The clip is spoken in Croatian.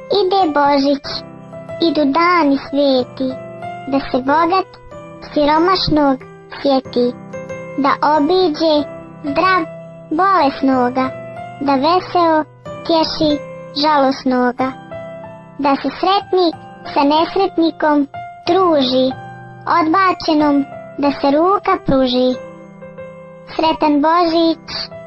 Ide Božić, idu dani sveti, da se bogat siromašnog sjeti, da obiđe zdrav bolesnoga, da veseo tješi žalosnoga, da se sretnik sa nesretnikom druži, odbačenom da se ruka pruži. Sretan Božić,